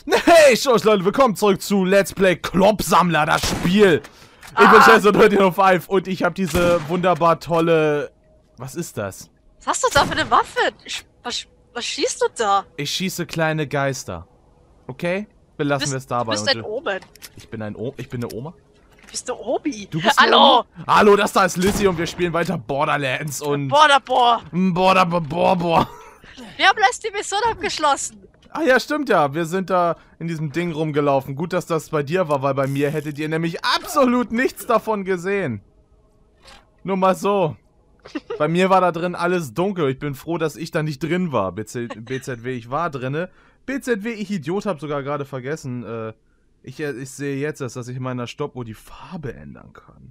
Hey, Shows Leute, willkommen zurück zu Let's Play Klopsammler, das Spiel. Ich bin Chess25 und ich habe diese wunderbar tolle... Was ist das? Was hast du da für eine Waffe? Was schießt du da? Ich schieße kleine Geister. Okay? Belassen wir es dabei. Du bist ein Omen. Ich bin eine Oma? Du bist eine Obi. Du bist Hallo! Hallo, das da ist Lizzie und wir spielen weiter Borderlands und... Border. Border. Wir haben erst die Mission abgeschlossen. Ah ja, stimmt ja. Wir sind da in diesem Ding rumgelaufen. Gut, dass das bei dir war, weil bei mir hättet ihr nämlich absolut nichts davon gesehen. Nur mal so. Bei mir war da drin alles dunkel. Ich bin froh, dass ich da nicht drin war. BZW, ich war drinne. BZW, ich Idiot, hab sogar gerade vergessen. Ich sehe jetzt erst, dass ich in meiner Stoppuhr die Farbe ändern kann.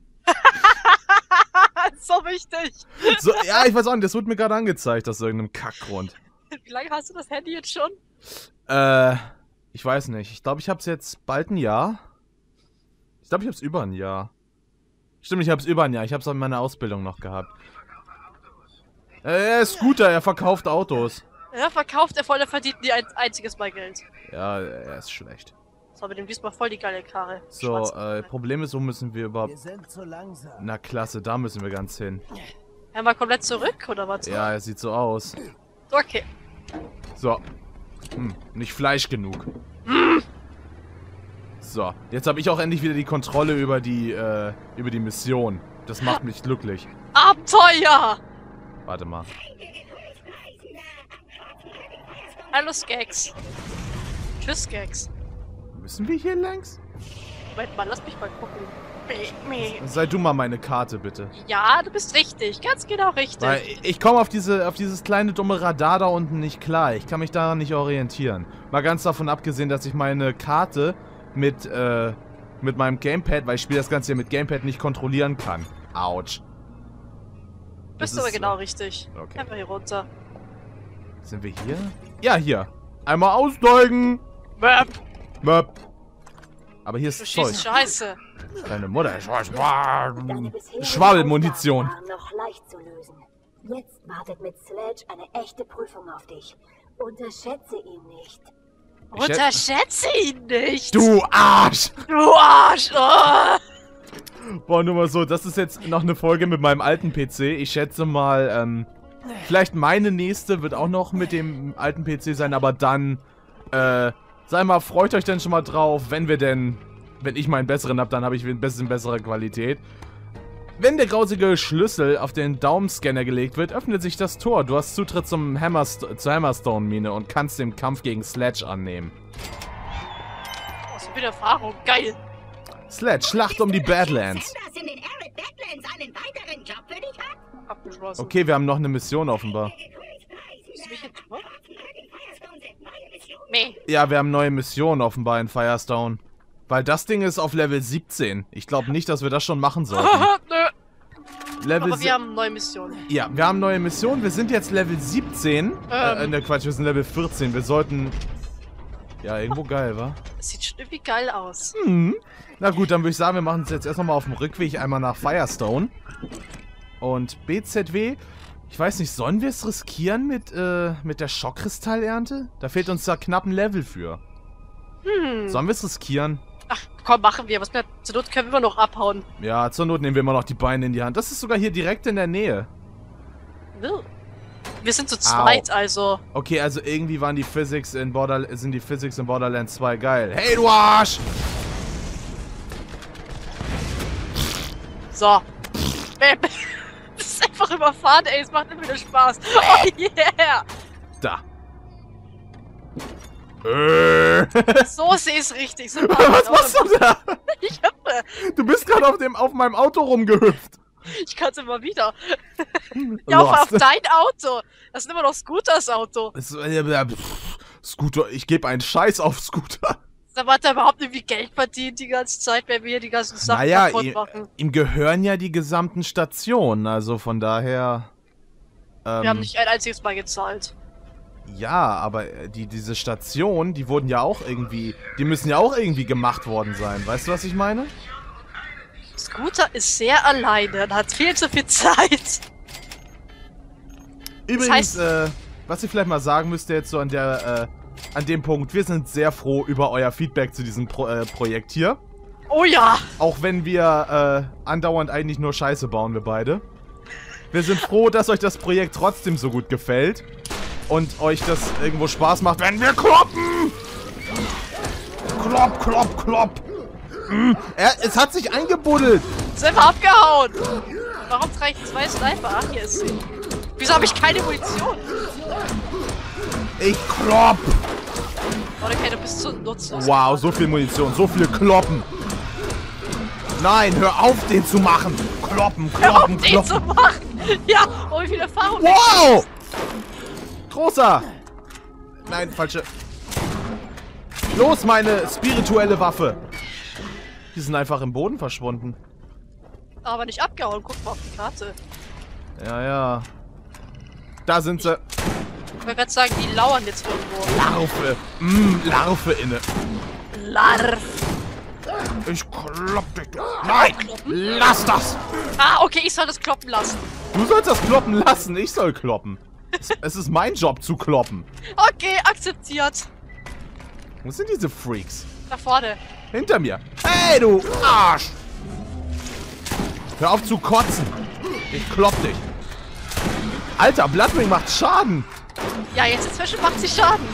So wichtig. So, ja, ich weiß auch nicht. Das wurde mir gerade angezeigt, aus irgendeinem Kackgrund. Wie lange hast du das Handy jetzt schon? Ich weiß nicht. Ich glaube, ich hab's jetzt bald ein Jahr. Ich glaube, ich hab's über ein Jahr. Stimmt, ich hab's über ein Jahr. Ich hab's auch in meiner Ausbildung noch gehabt. Er ist Scooter, er verkauft Autos. Ja, verkauft er voll, er verdient nie ein einziges Mal Geld. Ja, er ist schlecht. So, mit dem diesmal voll die geile Karre. So, Problem ist, wo müssen wir überhaupt... Wir sind zu langsam. Na klasse, da müssen wir ganz hin. Ja, mal komplett zurück, oder was? Ja, er sieht so aus. Okay. So. Nicht Fleisch genug. So, jetzt habe ich auch endlich wieder die Kontrolle über die Mission. Das macht mich glücklich. Abenteuer! Warte mal. Hallo, Skags. Tschüss, Skags. Müssen wir hier längs? Moment mal, lass mich mal gucken. Sei du mal meine Karte, bitte. Ja, du bist richtig. Ganz genau richtig. Weil ich komme auf dieses kleine dumme Radar da unten nicht klar. Ich kann mich daran nicht orientieren. Mal ganz davon abgesehen, dass ich meine Karte mit meinem Gamepad, weil ich spiele das Ganze hier mit Gamepad, nicht kontrollieren kann. Autsch. Bist du aber genau richtig. Okay. Einfach hier runter. Sind wir hier? Ja, hier. Einmal aussteigen. Möp. Möp. Aber hier Du ist Zeug. schießt Scheiße. Deine Mutter. Deine bisherigen Schwabbelmunition. Aufgaben waren noch leicht zu lösen. Jetzt wartet mit Sledge eine echte Prüfung auf dich. Unterschätze ihn nicht. Unterschätze ihn nicht. Du Arsch! Du Arsch. Oh. Boah, nur mal so, das ist jetzt noch eine Folge mit meinem alten PC. Ich schätze mal, vielleicht meine nächste wird auch noch mit dem alten PC sein, aber dann, sei mal, freut euch denn schon mal drauf, wenn ich meinen besseren habe, dann habe ich ein bisschen bessere Qualität. Wenn der grausige Schlüssel auf den Daumenscanner gelegt wird, öffnet sich das Tor. Du hast Zutritt zur Hammerstone-Mine und kannst den Kampf gegen Sledge annehmen. Oh, so viel Erfahrung. Geil. Sledge, Schlacht um die Badlands. Abgeschlossen. Okay, wir haben noch eine Mission offenbar. Siehst du mich jetzt über? Nee. Ja, wir haben neue Missionen offenbar in Firestone. Weil das Ding ist auf Level 17. Ich glaube nicht, dass wir das schon machen sollten. Nö. Aber wir haben neue Missionen. Ja, wir haben neue Missionen. Wir sind jetzt Level 17. Ne, Quatsch, wir sind Level 14. Wir sollten... Ja, irgendwo geil, wa? Das sieht schon irgendwie geil aus. Na gut, dann würde ich sagen, wir machen es jetzt erst nochmal auf dem Rückweg einmal nach Firestone. Und BZW... Ich weiß nicht, sollen wir es riskieren mit der Schockkristallernte? Da fehlt uns da knapp ein Level für. Sollen wir es riskieren? Ach, komm, machen wir. Zur Not können wir noch abhauen. Ja, zur Not nehmen wir immer noch die Beine in die Hand. Das ist sogar hier direkt in der Nähe. Wir sind zu zweit, also. Okay, also irgendwie waren die Physics in Borderlands 2 geil. Hey, du Arsch! So. Das ist einfach überfahren, ey. Es macht immer wieder Spaß. Oh yeah! Da. So sehe es richtig. So Was machst du da? Ich Du bist gerade auf meinem Auto rumgehüpft. Ich kann es immer wieder. Ja, auf dein Auto. Das ist immer noch Scooters Auto. Scooter, ich gebe einen Scheiß auf Scooter. Da hat er überhaupt irgendwie Geld verdient die ganze Zeit, wenn wir hier die ganzen Sachen kaputt machen. Ihm gehören ja die gesamten Stationen, also von daher... Wir haben nicht ein einziges Mal gezahlt. Ja, aber diese Stationen, die wurden ja auch irgendwie... Die müssen ja auch irgendwie gemacht worden sein. Weißt du, was ich meine? Scooter ist sehr alleine und hat viel zu viel Zeit. Übrigens, was ich vielleicht mal sagen müsste jetzt so an der an dem Punkt, wir sind sehr froh über euer Feedback zu diesem Projekt hier. Oh ja! Auch wenn wir andauernd eigentlich nur Scheiße bauen, wir beide. Wir sind froh, dass euch das Projekt trotzdem so gut gefällt. Und euch das irgendwo Spaß macht, wenn wir kloppen! Klopp, klopp, klopp! Es hat sich eingebuddelt! Sind wir abgehauen! Warum trage ich 2 Sniper? Ach, hier ist sie. Wieso habe ich keine Munition? Ich klopp! Okay, du bist so nutzlos. Wow, so viel Munition, so viele Kloppen! Nein, hör auf, den zu machen! Kloppen, Hör auf, kloppen, den kloppen! zu machen! Ja, oh, wie viel Erfahrung! Wow! Großer! Nein, falsche. Los, meine spirituelle Waffe! Die sind einfach im Boden verschwunden. Aber nicht abgehauen, guck mal auf die Karte. Ja, ja. Da sind sie. Ich wollte gerade sagen, die lauern jetzt irgendwo. Larve. Larve inne. Larv. Ich klopp dich. Nein! Lass das! Ah, okay, ich soll das kloppen lassen. Du sollst das kloppen lassen, ich soll kloppen. Es ist mein Job zu kloppen. Okay, akzeptiert. Wo sind diese Freaks? Da vorne. Hinter mir. Hey, du Arsch! Hör auf zu kotzen. Ich klopp dich. Alter, Bloodwing macht Schaden. Ja, jetzt inzwischen macht sie Schaden.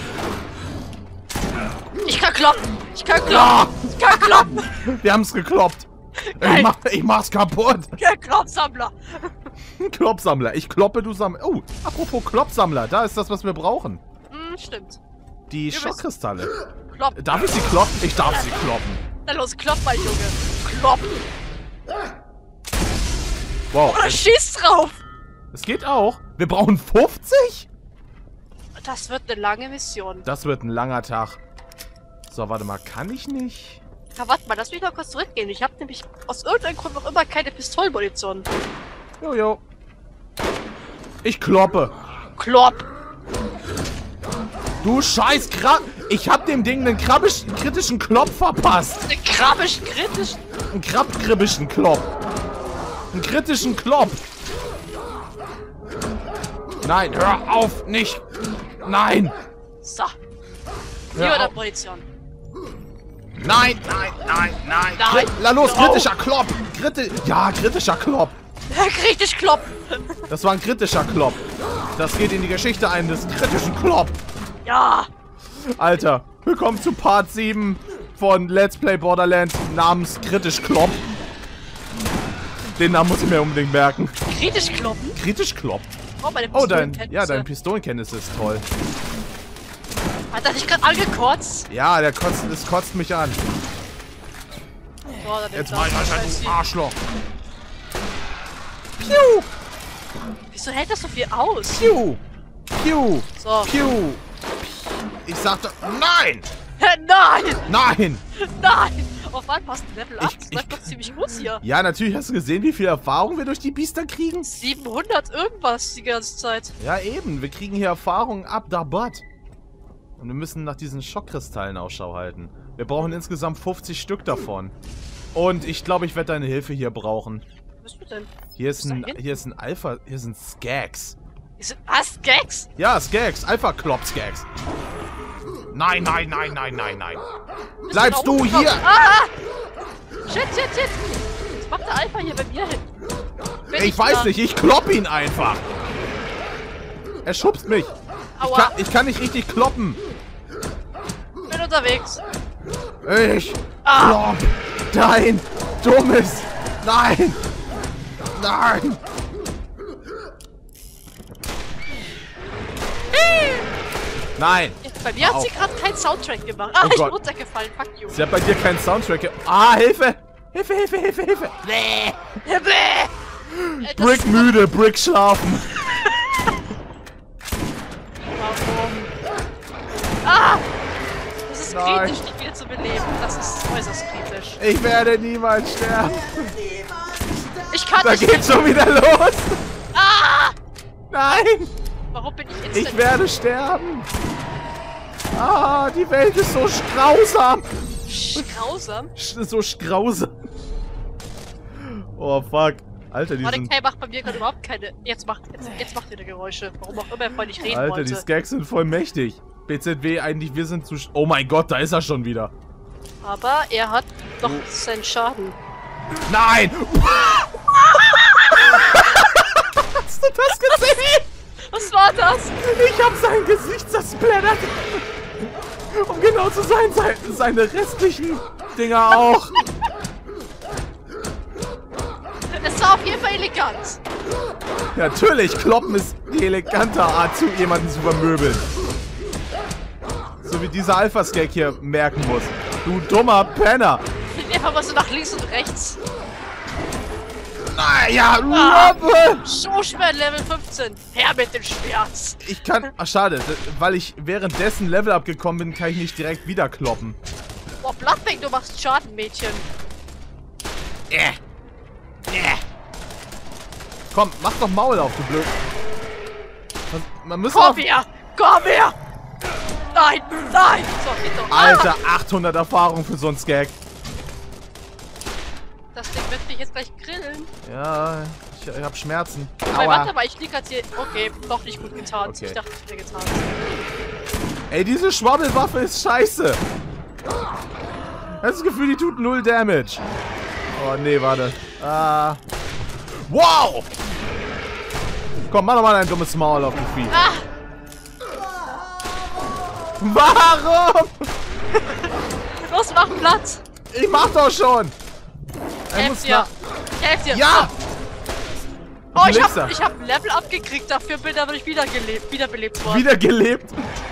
Ich kann kloppen. Ich kann kloppen. Ja. Ich kann kloppen. Wir haben's gekloppt. Nein. Ich mach's kaputt. Kloppsammler. Kloppsammler. Ich kloppe, du Sammler. Oh, apropos Kloppsammler. Da ist das, was wir brauchen. Stimmt. Die bist- Schockkristalle. Kloppen. Darf ich sie kloppen? Ich darf sie kloppen. Na los, klopp mal, Junge. Kloppen. Wow. Oder schieß drauf. Es geht auch. Wir brauchen 50? Das wird eine lange Mission. Das wird ein langer Tag. So, warte mal. Kann ich nicht? Ja, warte mal, lass mich mal kurz zurückgehen. Ich habe nämlich aus irgendeinem Grund noch immer keine Pistolenmunition. Jojo. Ich kloppe. Klopp. Du scheiß Ich hab dem Ding einen kritischen Klopp verpasst. Den krabischen, kritischen. Einen krabkribischen Klopp. Einen kritischen Klopp. Nein, hör auf, nicht. Nein. So. Hör Hier oder auf. Munition. Nein, nein, nein, nein. Nein. La los, No. kritischer Klopp. Ja, kritischer Klopp. Kritisch kloppen. Das war ein kritischer Klopp. Das geht in die Geschichte ein, des kritischen Klopp. Ja. Alter, willkommen zu Part 7 von Let's Play Borderlands namens Kritisch Klopp. Den Namen muss ich mir unbedingt merken. Kritisch kloppen. Kritisch Klopp. Oh, meine Oh, dein Pistolenkenntnisse. Pistolenkenntnis ist toll. Hat er dich gerade angekotzt? Ja, das kotzt mich an. Oh, dann Jetzt nimmt mal er- du Arschloch. Piu, Wieso hält das so viel aus? piu, piu, So. piu. Ich sagte, nein, Nein! nein. Nein! Auf wann passt ein Level 8? Ich- Das läuft doch ziemlich gut hier. Ja, natürlich hast du gesehen, wie viel Erfahrung wir durch die Biester kriegen. 700 irgendwas die ganze Zeit. Ja, eben. Wir kriegen hier Erfahrung ab da Butt. Und wir müssen nach diesen Schockkristallen Ausschau halten. Wir brauchen insgesamt 50 Stück davon. Und ich glaube, ich werde deine Hilfe hier brauchen. Wo bist du denn? Hier ist da ein hinten? Alpha, hier sind Skags. Was? Gags? Ja, Skags, Alpha-Klopp-Skags. Nein, nein, nein, nein, nein, nein. Bleibst du hier? Ah! Shit, shit, shit! Was macht der Alpha hier bei mir hin? Bin Ich weiß da? nicht, ich klopp ihn einfach. Er schubst mich. Aua, Ich kann nicht richtig kloppen. bin unterwegs. Ich klopp dein dummes... Nein! Nein! Nein! Bei mir hat sie Au. gerade keinen Soundtrack gemacht. Ah, Oh ich bin Gott. runtergefallen. Fuck you. Sie hat bei dir keinen Soundtrack. Ah, Hilfe! Hilfe, Hilfe, Hilfe, Hilfe! Das Brick ist- müde, Brick schlafen. Warum? Ah! Das ist Nein. kritisch, dich wieder zu beleben. Das ist äußerst kritisch. Ich werde niemals sterben. Ich kann Da nicht. geht's schon wieder los. Ah! Nein! Warum bin ich Ich instant? werde sterben. Ah, die Welt ist so grausam. Grausam. So grausam. Oh, fuck. Alter, die sind... Mordecai macht bei mir gerade überhaupt keine. Jetzt macht wieder Geräusche. Warum auch immer er vorhin nicht reden Alter, die wollte. Skags sind voll mächtig. BZW, eigentlich, wir sind zu... Oh mein Gott, da ist er schon wieder. Aber er hat doch seinen Schaden. Nein! Hast du das gesehen? Was war das? Ich hab sein Gesicht zersplattert. Um genau zu sein, seine restlichen Dinger auch. Es war auf jeden Fall elegant. Ja, natürlich, Kloppen ist die elegante Art, jemanden zu vermöbeln. So wie dieser Alpha-Skag hier merken muss. Du dummer Penner. Einfach mal so nach links und rechts. Ah, ja, Robbe! So schwer Level 15. Her mit dem Schmerz. Ich kann... Ach, schade. Weil ich währenddessen Level abgekommen bin, kann ich nicht direkt wieder kloppen. Boah, Bloodbang, du machst Schaden, Mädchen. Komm, mach doch Maul auf, du Blöd. Man muss Komm her! Komm her! Nein! Nein! So, geht doch. Alter, 800 Erfahrung für so ein Skag. Das Ding wird dich jetzt gleich grillen. Ja, ich hab Schmerzen. Wobei, warte mal, ich lieg halt hier... Okay, doch nicht gut getan. Okay. Ich dachte, ich wäre getan. Ey, diese Schwabbelwaffe ist scheiße. Ich hab das Gefühl, die tut 0 Damage. Oh, nee, warte. Wow! Komm, mach doch mal ein dummes Maul auf die Vieh. Ah! Warum? Los, mach Platz! Ich mach doch schon! Helf dir! Helf dir! Ja! Oh, ich Blitzer. hab ein Level abgekriegt, dafür bin ich wiederbelebt worden. Wiedergelebt?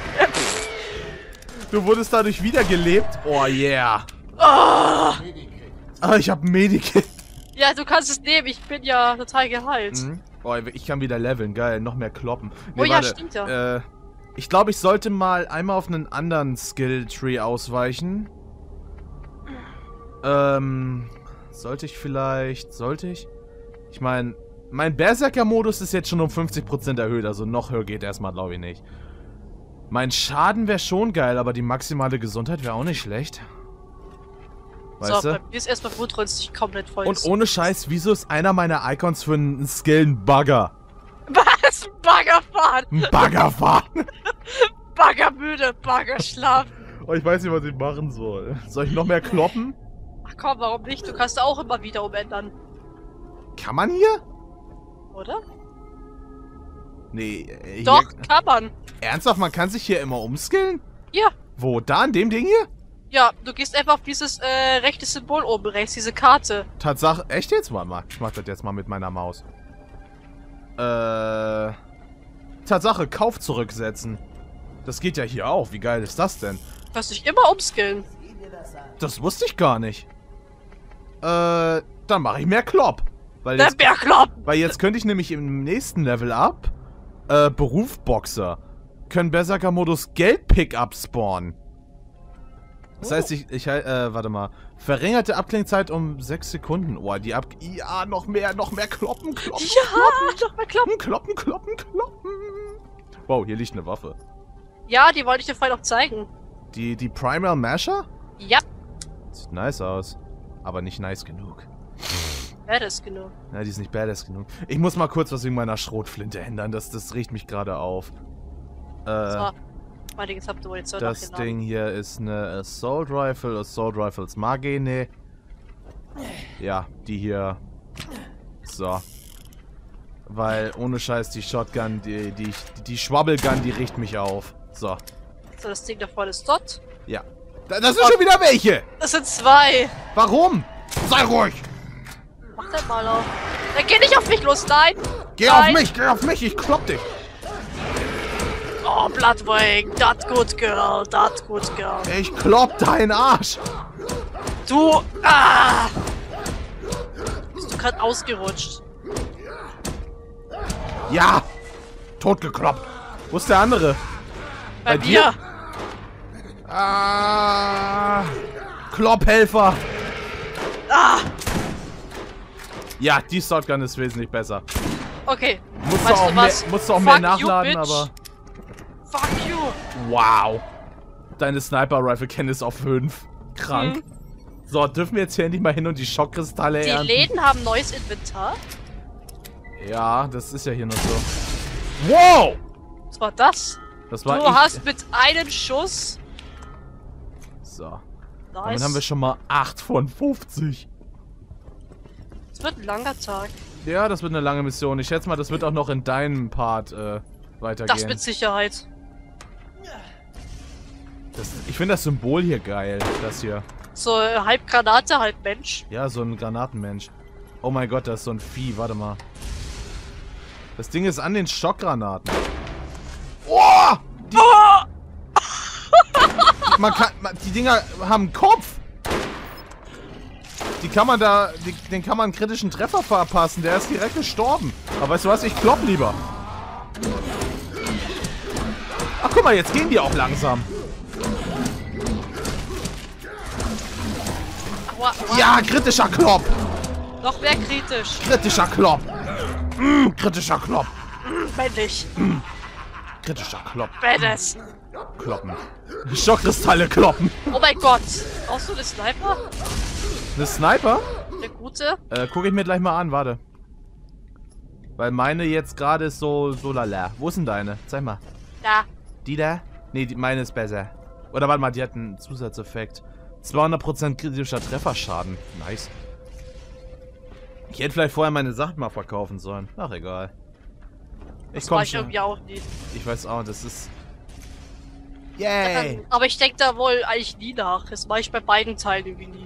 Du wurdest dadurch wiedergelebt? Oh yeah. Oh. Ah, ich hab ein Medikit. Ja, du kannst es nehmen, ich bin ja total geheilt. Mhm. Oh, ich kann wieder leveln, geil, noch mehr kloppen. Nee, Oh ja, warte. stimmt ja. Ich glaube, ich sollte mal einmal auf einen anderen Skill-Tree ausweichen. Sollte ich? Ich meine, mein Berserker-Modus ist jetzt schon um 50% erhöht, also noch höher geht erstmal, glaube ich, nicht. Mein Schaden wäre schon geil, aber die maximale Gesundheit wäre auch nicht schlecht. Weißt So, du? bei mir ist erstmal blutrünstig komplett voll. Und ohne Scheiß, wieso ist einer meiner Icons für einen Skill ein Bagger? Was? Baggerfahren! Ein Baggerfahren! Baggermüde, Baggerschlafen. Oh, ich weiß nicht, was ich machen soll. Soll ich noch mehr kloppen? Ach komm, warum nicht? Du kannst auch immer wieder umändern. Kann man hier? Oder? Nee, hier... Doch, kann man. Ernsthaft, man kann sich hier immer umskillen? Ja. Wo? Da, an dem Ding hier? Ja, du gehst einfach auf dieses rechte Symbol oben rechts, diese Karte. Tatsache, echt jetzt? Warte mal, ich mach das jetzt mal mit meiner Maus. Tatsache, Kauf zurücksetzen. Das geht ja hier auch. Wie geil ist das denn? Du kannst dich immer umskillen. Das wusste ich gar nicht. Dann mache ich mehr Klopp. Weil Der jetzt, Bärklopp! weil jetzt könnte ich nämlich im nächsten Level up Berufboxer. Können Berserker-Modus Geld-Pickup spawnen. Das heißt, warte mal. Verringerte Abklingzeit um 6 Sekunden. Oh, ja, noch mehr kloppen. Ja, doch mal kloppen. Kloppen. Wow, hier liegt eine Waffe. Ja, die wollte ich dir vorhin noch zeigen. Die Primal Masher? Ja, Sieht nice aus. Aber nicht nice genug. wäre das genug. Ja, die ist nicht badass genug. Ich muss mal kurz was wegen meiner Schrotflinte ändern. Das riecht mich gerade auf. So. Warte, jetzt habt ihr wohl jetzt Das Ding hier ist eine Assault Rifle. Assault Rifles mag ich ne. Ja, die hier. So. Weil ohne Scheiß die Shotgun, die Schwabbelgun, die riecht mich auf. So. So, das Ding da vorne ist dort. Ja. Das sind schon wieder welche! Das sind 2. Warum? Sei ruhig! Mach dein mal auf. Dann geh nicht auf mich los, nein! Geh auf mich, ich klopp dich! Oh, Bloodwing, that good girl. Ich klopp deinen Arsch! Du, ah! Bist du gerade ausgerutscht? Ja! Totgekloppt! Wo ist der andere? Bei dir? mir. Ah! Klopphelfer! Ah! Ja, die Shotgun ist wesentlich besser. Okay. Musst du auch mehr nachladen, aber... Fuck you! Wow! Deine Sniper-Rifle-Kenntnis auf 5. Krank. So, dürfen wir jetzt hier endlich mal hin und die Schockkristalle Die ernten? Läden haben neues Inventar. Ja, das ist ja hier noch so. Wow! Was war das? Das war Du hast mit einem Schuss... So. Nice. Damit haben wir schon mal 8 von 50. Es wird ein langer Tag. Ja, das wird eine lange Mission. Ich schätze mal, das wird auch noch in deinem Part weitergehen. Das mit Sicherheit. Ich finde das Symbol hier geil. Das hier. So, halb Granate, halb Mensch. Ja, so ein Granatenmensch. Oh mein Gott, das ist so ein Vieh. Warte mal. Das Ding ist an den Schockgranaten. Oh! Die Dinger haben einen Kopf. Den kann man einen kritischen Treffer verpassen. Der ist direkt gestorben. Aber weißt du was? Ich klopp lieber. Ach, guck mal, jetzt gehen die auch langsam. Aua, aua. Ja, kritischer Klopp. Noch mehr kritisch. Kritischer Klopp. Kritischer Klopp. Männlich. Kritischer Klopp. Badass. Kloppen. Schockkristalle kloppen. Oh mein Gott. Brauchst du eine Sniper? Eine Sniper? Eine gute? Guck ich mir gleich mal an, warte. Weil meine jetzt gerade ist so lala. Wo ist denn deine? Zeig mal. Ja. Die da? Ne, meine ist besser. Oder warte mal, die hat einen Zusatzeffekt. 200% kritischer Trefferschaden. Nice. Ich hätte vielleicht vorher meine Sachen mal verkaufen sollen. Ach, egal. Das war ich irgendwie auch nie. Ich weiß auch, das ist... Yay! Aber ich denke da wohl eigentlich nie nach. Das mache ich bei beiden Teilen irgendwie nie.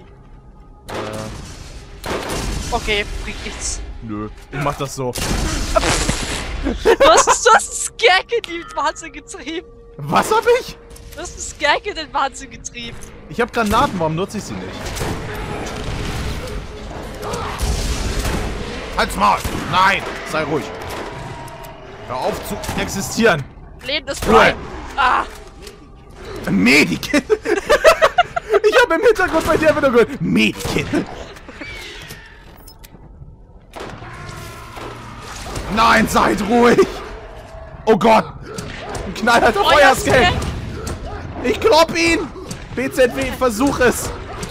Okay, bringt nichts. Nö, ich mach das so. Du hast einen Skag in den Wahnsinn getrieben. Was hab ich? Du hast einen Skag in den Wahnsinn getrieben. Ich hab Granaten, warum nutze ich sie nicht? Halt's Maul! Nein! Sei ruhig! Hör auf zu existieren! Lebendes Prime! Ah! Medikit! Ich habe im Hintergrund bei dir einfach nur gehört. Medikit! Nein, seid ruhig! Oh Gott! Ein knallharter Feuerscan! Ich klopp ihn! BZW, versuch es!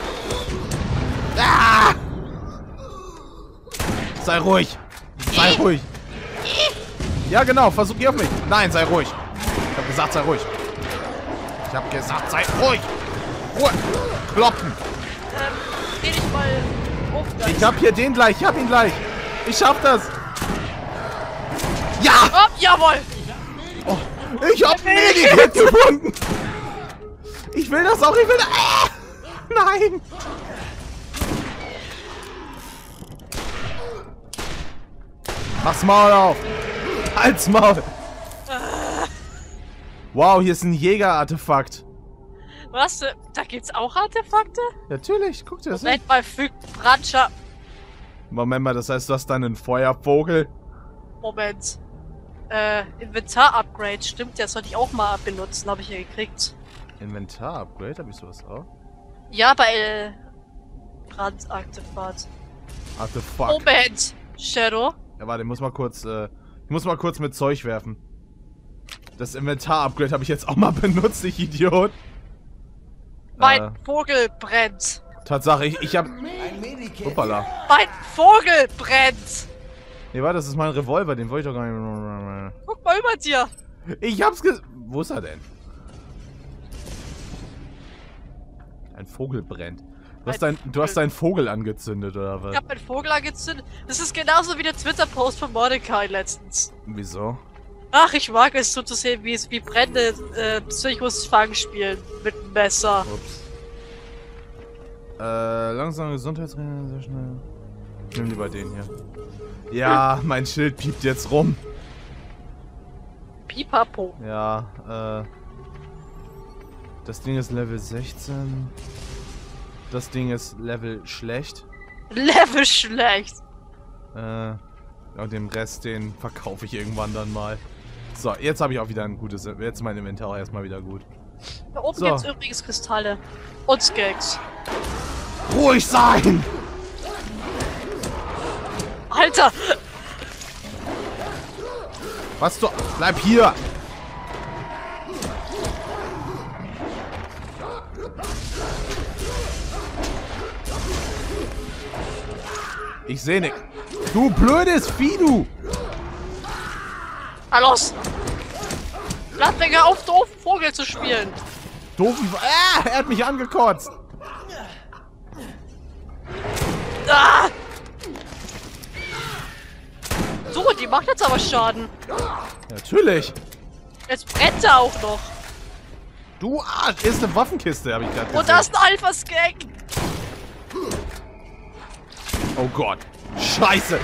Ah! Sei ruhig! Sei ruhig! Ja genau, versuch geh auf mich! Nein, sei ruhig! Ich hab gesagt, sei ruhig! Ich hab gesagt, sei ruhig! Ruhe! Kloppen! Dreh dich mal um. Ich hab hier den gleich, ich hab ihn gleich! Ich schaff das! Ja! Oh, jawohl! Oh, ich hab ein Medikit gefunden! Ich will das auch, ich will das... Ah! Nein! Mach's Maul auf! Halt's Maul! Wow, hier ist ein Jäger-Artefakt. Was? Da gibt's auch Artefakte? Natürlich, guck dir das an. Moment mal, fügt Brandscha... Moment mal, das heißt, du hast dann einen Feuervogel? Moment. Inventar-Upgrade, stimmt, das sollte ich auch mal benutzen, habe ich ja gekriegt. Inventar-Upgrade? Hab ich sowas auch? Ja, bei Brandartefakt. Artefakt. Moment, Shadow. Ja, warte, ich muss mal kurz mit Zeug werfen. Das Inventar-Upgrade habe ich jetzt auch mal benutzt, ich Idiot. Mein Vogel brennt. Tatsache, ich hab... Hoppala. Mein Vogel brennt. Nee, warte, das ist mein Revolver, den wollte ich doch gar nicht... Guck mal über dir. Ich hab's Wo ist er denn? Ein Vogel brennt. Du hast deinen Vogel angezündet, oder was? Ich hab meinen Vogel angezündet. Das ist genauso wie der Twitter-Post von Mordecai letztens. Wieso? Ach, ich mag es so zu sehen, wie Brände Psychos-Fang spielen. Mit einem Messer. Ups. Langsam Gesundheitsregeln, sehr schnell. Ich nehm lieber den hier. Ja, mein Schild piept jetzt rum. Pipapo. Ja, das Ding ist Level 16. Das Ding ist Level schlecht. Level schlecht. Und den Rest, den verkaufe ich irgendwann dann mal. So, jetzt habe ich auch wieder ein gutes... Jetzt ist mein Inventar auch erstmal wieder gut. Da oben So. gibt's übrigens Kristalle. Und Skags. Ruhig sein! Alter! Was du... Bleib hier! Ich sehe nicht. Du blödes Vieh, du! Na los! Blattwing, hör auf, doofen Vogel zu spielen. Doofen... er hat mich angekotzt. Ah! So, die macht jetzt aber Schaden. Natürlich. Jetzt brennt er auch noch. Du Arsch, ist eine Waffenkiste, habe ich gerade gesehen. Und da ist ein Alpha-Skag. Oh Gott. Scheiße.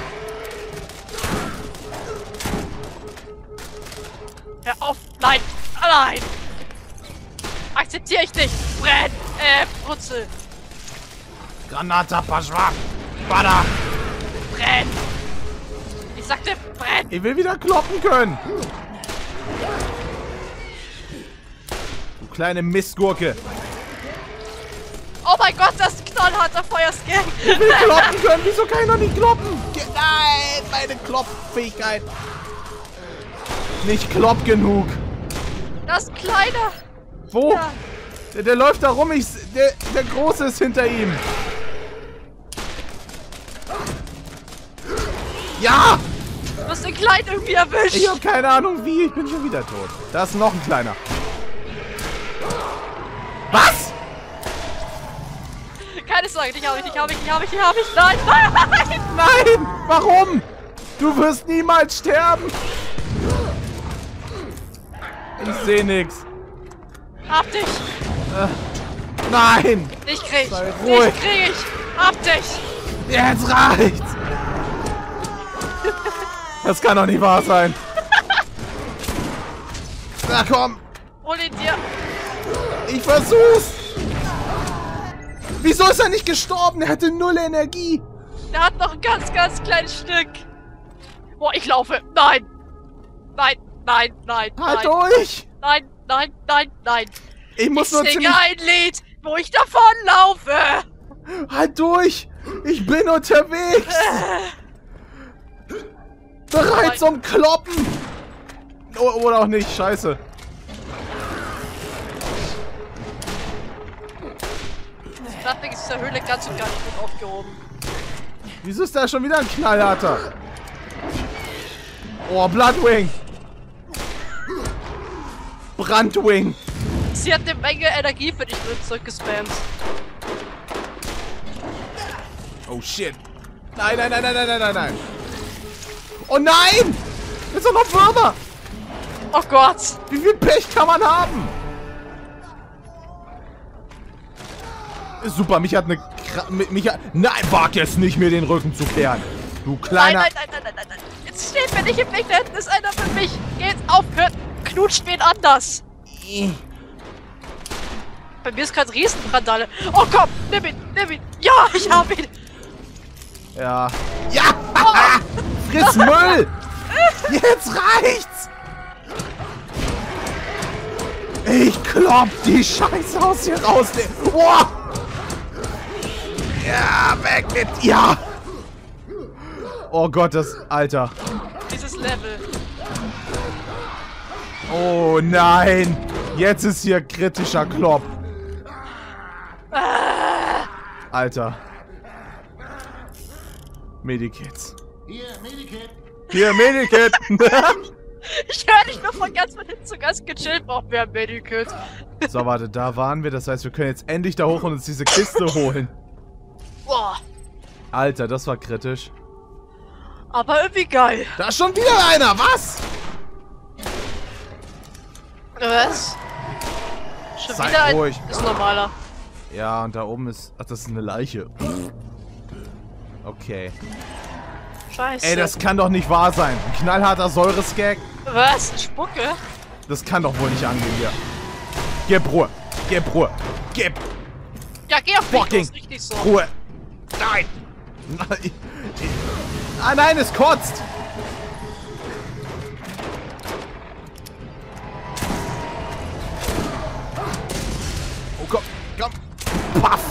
Hör auf. Nein. Nein. Akzeptiere ich nicht. Brenn. Brutzel. Granata, Paschwa. Bada. Brenn. Ich sagte, brenn. Ich will wieder kloppen können. Du kleine Mistgurke. Oh mein Gott, das ist ein knallharter Feuerskag. Ich will kloppen können. Wieso kann ich noch nicht kloppen? Nein, meine Klopffähigkeit. Nicht klopp genug. Das ist ein kleiner. Wo? Ja. Der läuft da rum. Der Große ist hinter ihm. Ja! Du hast den Kleinen irgendwie erwischt. Ich habe keine Ahnung wie. Ich bin schon wieder tot. Da ist noch ein kleiner. Was? Keine Sorge, dich habe ich. Nein, nein. Nein! Warum? Du wirst niemals sterben. Ich sehe nichts. Hab dich. Nein! Dich krieg ich. Sei ruhig. Dich krieg ich. Hab dich. Jetzt reicht's! Das kann doch nicht wahr sein. Na komm! Hol ihn dir. Ich versuch's! Wieso ist er nicht gestorben? Er hatte 0 Energie. Der hat noch ein ganz, ganz kleines Stück. Boah, ich laufe. Nein. Nein, nein, nein, Halt nein. durch! Nein, nein, nein, nein. Ich muss Ich nur singe ziemlich... ein Lied, wo ich davon laufe. Halt durch! Ich bin unterwegs! Bereit zum Kloppen! Oder auch nicht, scheiße. Das Blattwing ist in der Höhle ganz und gar nicht gut aufgehoben. Wieso ist da schon wieder ein Knallharter? Oh, Bloodwing! Brandwing! Sie hat eine Menge Energie für dich zurückgespammt. Oh shit! Nein, nein, nein, nein, nein, nein, nein, nein! Oh nein! Jetzt sind noch Würmer! Oh Gott! Wie viel Pech kann man haben? Super, mich hat eine... Nein, wag jetzt nicht, mir den Rücken zu kehren! Du kleiner... Nein, nein, nein, nein, nein, nein, nein! Jetzt steht mir nicht im Weg, da hinten ist einer für mich! Geh jetzt auf, knutscht wen anders! Bei mir ist gerade Riesenbrandale. Oh komm, nimm ihn, nimm ihn! Ja, ich hab ihn! Ja. Ja! Friss Müll! Jetzt reicht's! Ich klopp die Scheiße aus hier raus! Oh! Ja, weg mit... Ja! Oh Gott, das... Alter. Dieses Level. Oh nein! Jetzt ist hier kritischer Klopp. Alter. Medikits. Hier, Medikit. Hier, Medikit! Ich höre dich nur von ganz hinten zu ganz gechillt, brauchen wir ein Medikit. So, warte, da waren wir. Das heißt, wir können jetzt endlich da hoch und uns diese Kiste holen. Boah. Alter, das war kritisch. Aber irgendwie geil. Da ist schon wieder einer, was? Was? Schon Sei wieder ruhig. ein... Ist normaler. Ja, und da oben ist... Ach, das ist eine Leiche. Okay. Scheiße. Ey, das kann doch nicht wahr sein. Ein knallharter Säureskag. Was? Spucke? Das kann doch wohl nicht angehen hier. Gib Ruhe. Gib Ruhe. Gib Ja, geh auf mich, fucking das ist richtig so. Ruhe. Nein. Nein. Ah, nein, es kotzt. Oh, komm. Komm. Paff.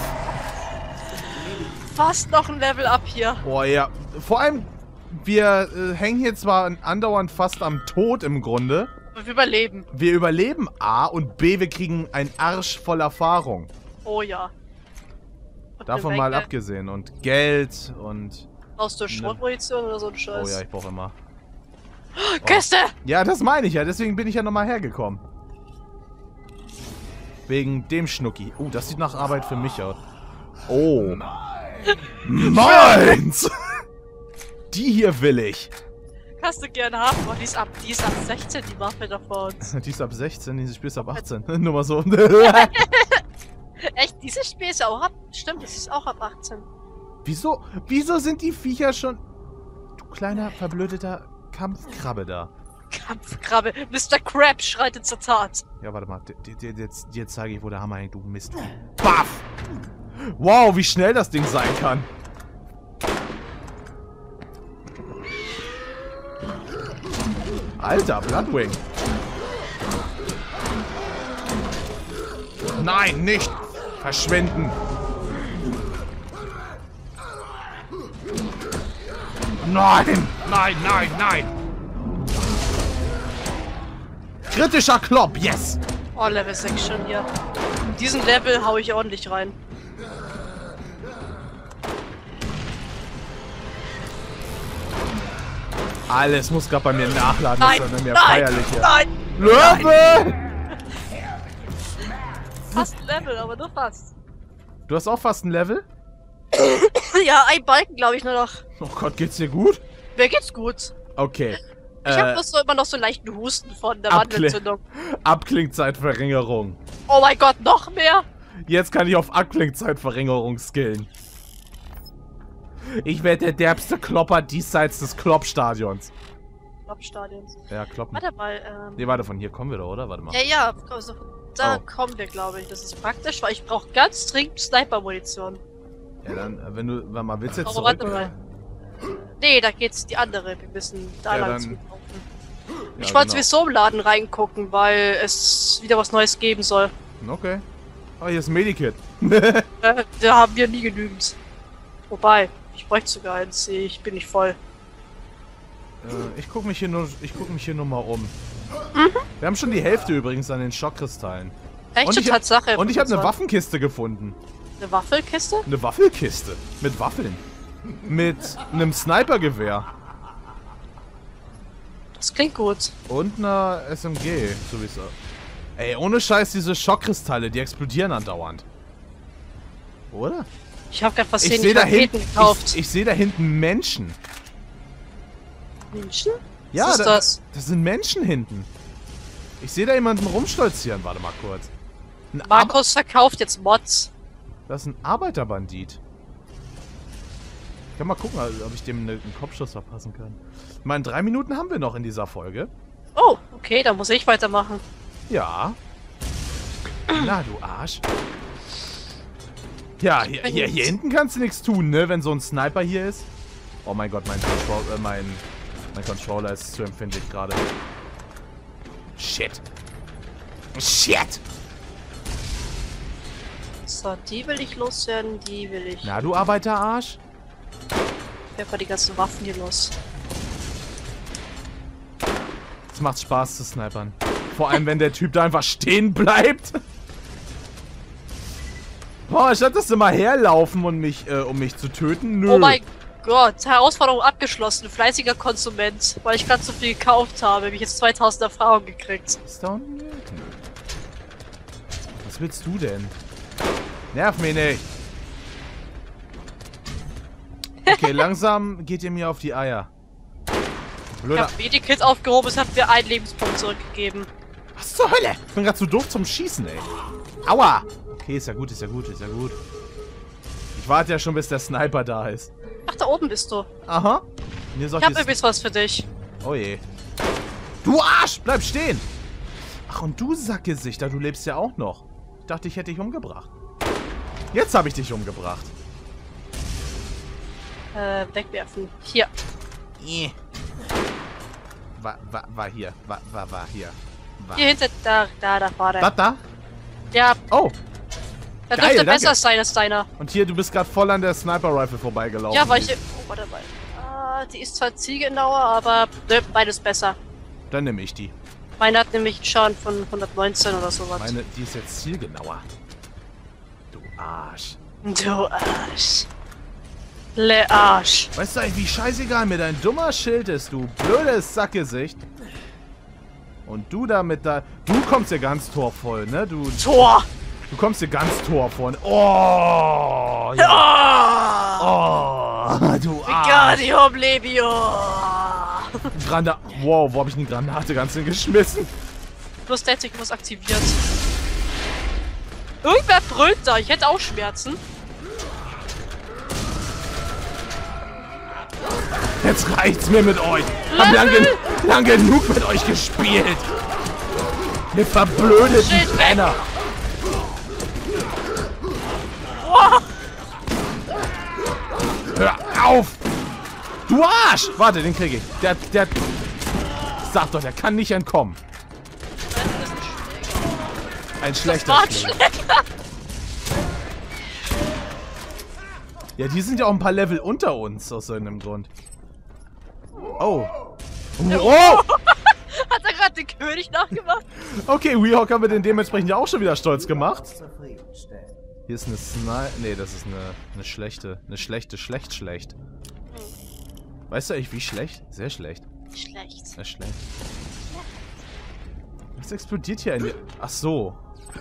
Fast noch ein Level up hier. Boah, ja. Vor allem, wir hängen hier zwar andauernd fast am Tod im Grunde. Und wir überleben. Wir überleben A und B, wir kriegen einen Arsch voll Erfahrung. Oh ja. Und Davon eine mal Menge. abgesehen. Und Geld und... Brauchst du Schrotmunition oder so ein Scheiß? Oh ja, ich brauche immer. Kiste! Ja, das meine ich ja. Deswegen bin ich ja nochmal hergekommen. Wegen dem Schnucki. Oh, das sieht nach Arbeit für mich aus. Oh. Meins! Die hier will ich. Kannst du gerne haben, aber die ist ab 16, die Waffe da vor uns. Die ist ab 16, dieses Spiel ist ab 18. Nur mal so. Echt, dieses Spiel ist auch ab... Stimmt, das ist auch ab 18. Wieso sind die Viecher schon... Du kleiner, verblödeter Kampfkrabbe da. Kampfkrabbe. Mr. Crab schreitet zur Tat. Ja, warte mal. Jetzt zeige ich, wo der Hammer hängt, du Mist. Baff! Wow, wie schnell das Ding sein kann. Alter, Bloodwing. Nein, nicht! Verschwinden! Nein! Nein, nein, nein! Kritischer Klopp, yes! Oh, Level 6 schon hier. In diesem Level hau ich ordentlich rein. Alles muss gerade bei mir nachladen, Nein, das ist mir nein, feierlich hier. nein! Löwe! Fast ein Level, aber nur fast. Du hast auch fast ein Level? Ja, ein Balken glaube ich nur noch. Oh Gott, geht's dir gut? Mir geht's gut. Okay. Ich habe bloß so immer noch so leichten Husten von der Abkling- Wandentzündung. Abklingzeitverringerung. Oh mein Gott, noch mehr? Jetzt kann ich auf Abklingzeitverringerung skillen. Ich werde der derbste Klopper diesseits des Kloppstadions. Kloppstadions. Ja, kloppen. Warte mal, Nee, warte, von hier kommen wir doch, oder? Warte mal. Ja, also, da Oh. kommen wir, glaube ich. Das ist praktisch, weil ich brauche ganz dringend Sniper-Munition. Ja, dann, wenn du, warte mal, willst du jetzt Aber zurück, warte oder? mal. Nee, da geht's die andere. Wir müssen da Ja, lang dann- zulaufen. Ja, Ich wollte genau. sowieso im Laden reingucken, weil es wieder was Neues geben soll. Okay. Oh, hier ist ein Medikit. Da haben wir nie genügend. Wobei, ich bräuchte sogar eins. Ich bin nicht voll. Ich guck mich hier nur mal um. Wir haben schon die Hälfte übrigens an den Schockkristallen. Echte Tatsache. Und ich habe eine 25. Waffenkiste gefunden. Eine Waffelkiste? Eine Waffelkiste. Mit Waffeln. Mit einem Snipergewehr. Das klingt gut. Und einer SMG, so wie es auch. Ey, ohne Scheiß, diese Schockkristalle, die explodieren andauernd. Oder? Ich habe gerade Ich versehentlich sehe da Raketen hinten. gekauft. Ich sehe da hinten Menschen. Menschen? Ja, Was ist das? Das sind Menschen hinten. Ich sehe da jemanden rumstolzieren. Warte mal kurz. Markus verkauft jetzt Mods. Das ist ein Arbeiterbandit. Ich kann mal gucken, ob ich dem einen Kopfschuss verpassen kann. Ich meine, 3 Minuten haben wir noch in dieser Folge. Oh, okay, dann muss ich weitermachen. Ja. Na, du Arsch. Ja, hier hinten kannst du nichts tun, ne? Wenn so ein Sniper hier ist. Oh mein Gott, mein Controller ist zu empfindlich gerade. Shit. Shit. So, die will ich loswerden, die will ich. Na, du Arbeiterarsch. Ich werfe die ganzen Waffen hier los. Es macht Spaß zu snipern. Vor allem, wenn der Typ da einfach stehen bleibt. Boah, statt dass sie mal herlaufen und mich, um mich zu töten, nö. Oh mein Gott, Herausforderung abgeschlossen. Fleißiger Konsument. Weil ich gerade so viel gekauft habe, habe ich jetzt 2000 Erfahrung gekriegt. Ist doch nötig. Was willst du denn? Nerv mich nicht. Okay, langsam geht ihr mir auf die Eier. Ich Blöder. habe Medikit aufgehoben, es hat mir einen Lebenspunkt zurückgegeben. Was zur Hölle? Ich bin gerade zu doof zum Schießen, ey. Aua. Okay, ist ja gut, ist ja gut, ist ja gut. Ich warte ja schon, bis der Sniper da ist. Ach, da oben bist du. Aha. Mir soll Ich habe übrigens was für dich. Oh je. Du Arsch! Bleib stehen! Ach, und du Sackgesichter, du lebst ja auch noch. Ich dachte, ich hätte dich umgebracht. Jetzt habe ich dich umgebracht. Wegwerfen. Hier. War hier. War hier. War. Hier hinter, da war der. Das da? Ja, Oh, der Geil, dürfte danke. besser sein als deiner. und hier, du bist gerade voll an der Sniper-Rifle vorbeigelaufen. Ja, weil ich... Oh, warte mal. Ah, die ist zwar zielgenauer, aber ne, beides besser. Dann nehme ich die. Meine hat nämlich einen Schaden von 119 oder sowas. Meine, die ist jetzt zielgenauer. Du Arsch. Du Arsch. Le Arsch. Weißt du eigentlich, wie scheißegal mir dein dummer Schild ist, du blödes Sackgesicht? Und du da mit da... Du kommst hier ganz torvoll, ne? Tor! Du kommst hier ganz torvoll. Oh! Ja. Oh! Du Arsch! Wingardium Levio! Wow, wo hab ich eine Granate ganz hingeschmissen? Prosthetic muss aktiviert. Irgendwer brüllt da, ich hätte auch Schmerzen. Jetzt reicht's mir mit euch. Hab lang genug mit euch gespielt. Ihr verblödeten Penner. Oh. Hör auf! Du Arsch! Warte, den kriege ich. Der... Sag doch, der kann nicht entkommen. Ein schlechter Schläger. Ja, die sind ja auch ein paar Level unter uns, aus irgendeinem Grund. Oh. Oh! Hat er gerade den König nachgemacht? Okay, Weehawk haben wir den dementsprechend ja auch schon wieder stolz gemacht. Hier ist eine Nee, das ist eine schlechte. Eine schlecht. Weißt du eigentlich, wie schlecht? Sehr schlecht. Schlecht. Sehr schlecht. Was explodiert hier eigentlich? Ach so.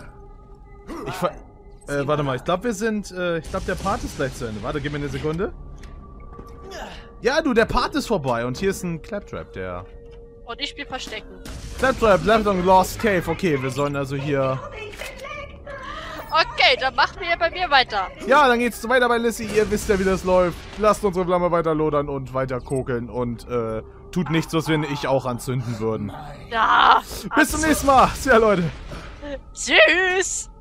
Warte mal, ich glaube der Part ist gleich zu Ende. Warte, gib mir eine Sekunde. Ja, du, der Part ist vorbei und hier ist ein Claptrap, der... Und ich spiel Verstecken. Claptrap, left on Lost Cave. Okay, wir sollen also hier... Okay, dann machen wir bei mir weiter. Ja, dann geht's weiter bei Lissy. Ihr wisst ja, wie das läuft. Lasst unsere Flamme weiter lodern und weiter kokeln und tut nichts, was wir nicht auch anzünden würden. Ja. Bis zum nächsten Mal. Ja, Leute. Tschüss.